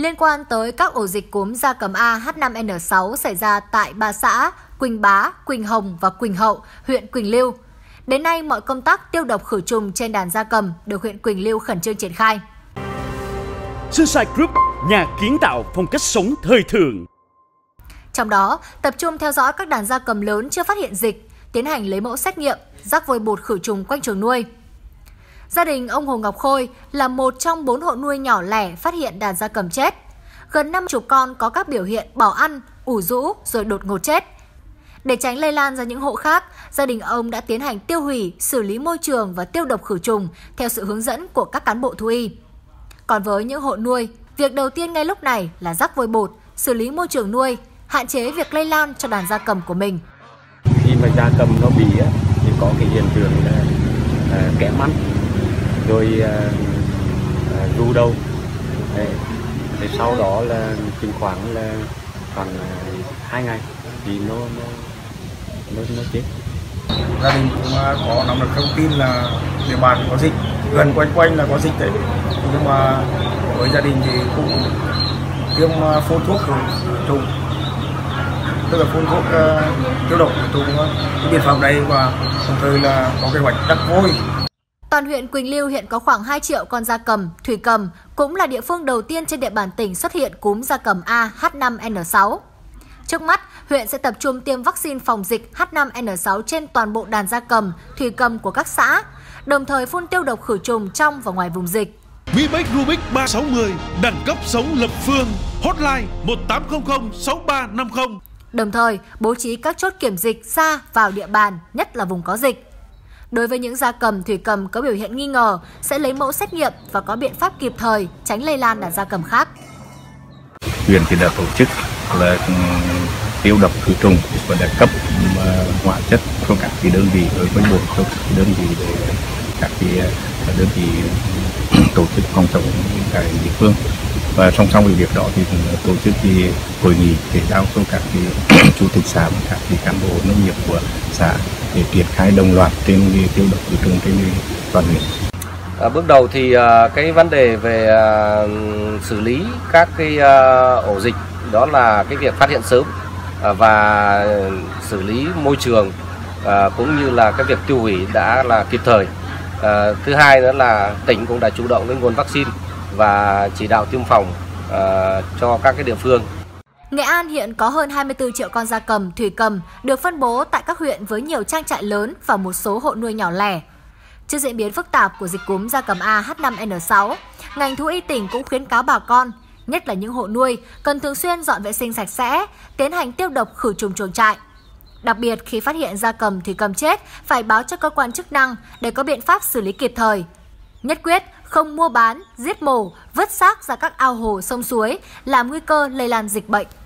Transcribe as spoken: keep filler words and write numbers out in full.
liên quan tới các ổ dịch cúm gia cầm A H năm N sáu xảy ra tại ba xã Quỳnh Bá, Quỳnh Hồng và Quỳnh Hậu, huyện Quỳnh Lưu. Đến nay, mọi công tác tiêu độc khử trùng trên đàn gia cầm được huyện Quỳnh Lưu khẩn trương triển khai. Sunshine Group, nhà kiến tạo phong cách sống thời thượng. Trong đó, tập trung theo dõi các đàn gia cầm lớn chưa phát hiện dịch, tiến hành lấy mẫu xét nghiệm, rắc vôi bột khử trùng quanh chuồng nuôi. Gia đình ông Hồ Ngọc Khôi là một trong bốn hộ nuôi nhỏ lẻ phát hiện đàn gia cầm chết. Gần năm mươi con có các biểu hiện bỏ ăn, ủ rũ rồi đột ngột chết. Để tránh lây lan ra những hộ khác, gia đình ông đã tiến hành tiêu hủy, xử lý môi trường và tiêu độc khử trùng theo sự hướng dẫn của các cán bộ thú y. Còn với những hộ nuôi, việc đầu tiên ngay lúc này là rắc vôi bột, xử lý môi trường nuôi, hạn chế việc lây lan cho đàn gia cầm của mình. Khi mà gia cầm nó bị thì có cái hiện tượng là à, kém ăn, rồi à, à, ru đầu. Thì sau đó là chừng khoảng là khoảng hai ngày thì nó nó nó, nó chết. Gia đình cũng có nắm được thông tin là địa bàn có dịch, gần quanh quanh là có dịch đấy, nhưng mà với gia đình thì cũng tiêm phun thuốc khử trùng, tức là phun thuốc uh, tiêu độc khử trùng cái biện pháp này, và đồng thời là có kế hoạch đặt vôi. Toàn huyện Quỳnh Lưu hiện có khoảng hai triệu con gia cầm, thủy cầm, cũng là địa phương đầu tiên trên địa bàn tỉnh xuất hiện cúm gia cầm A H năm N sáu. Trước mắt, huyện sẽ tập trung tiêm vaccine phòng dịch H năm N sáu trên toàn bộ đàn gia cầm, thủy cầm của các xã, đồng thời phun tiêu độc khử trùng trong và ngoài vùng dịch. Mi Bách Rubik ba sáu không, đẳng cấp sống lập phương, hotline một tám không không sáu ba năm không. Đồng thời, bố trí các chốt kiểm dịch ra vào địa bàn, nhất là vùng có dịch. Đối với những gia cầm, thủy cầm có biểu hiện nghi ngờ, sẽ lấy mẫu xét nghiệm và có biện pháp kịp thời, tránh lây lan đàn gia cầm khác. Huyện thì đã tổ chức là tiêu độc khử trùng và đã cấp hóa chất cho các cái đơn vị, ở với bộ cho các đơn vị để các cái đơn vị tổ chức phòng chống tại địa phương. Và song song với việc đó thì tổ chức thì hội nghị để giao cho các cái chủ tịch xã và các cái cán bộ nông nghiệp của xã để triển khai đồng loạt trên cái tiêu độc khử trùng trên toàn huyện. À, bước đầu thì à, cái vấn đề về à, xử lý các cái à, ổ dịch đó là cái việc phát hiện sớm à, và xử lý môi trường à, cũng như là cái việc tiêu hủy đã là kịp thời. À, thứ hai nữa là tỉnh cũng đã chủ động cái nguồn vaccine và chỉ đạo tiêm phòng uh, cho các cái địa phương. Nghệ An hiện có hơn hai mươi tư triệu con gia cầm, thủy cầm được phân bố tại các huyện với nhiều trang trại lớn và một số hộ nuôi nhỏ lẻ. Trước diễn biến phức tạp của dịch cúm gia cầm A H năm N sáu, ngành thú y tỉnh cũng khuyến cáo bà con, nhất là những hộ nuôi, cần thường xuyên dọn vệ sinh sạch sẽ, tiến hành tiêu độc khử trùng chuồng trại. Đặc biệt khi phát hiện gia cầm, thủy cầm chết, phải báo cho cơ quan chức năng để có biện pháp xử lý kịp thời. Nhất quyết không mua bán, giết mổ, vứt xác ra các ao hồ, sông suối, làm nguy cơ lây lan dịch bệnh.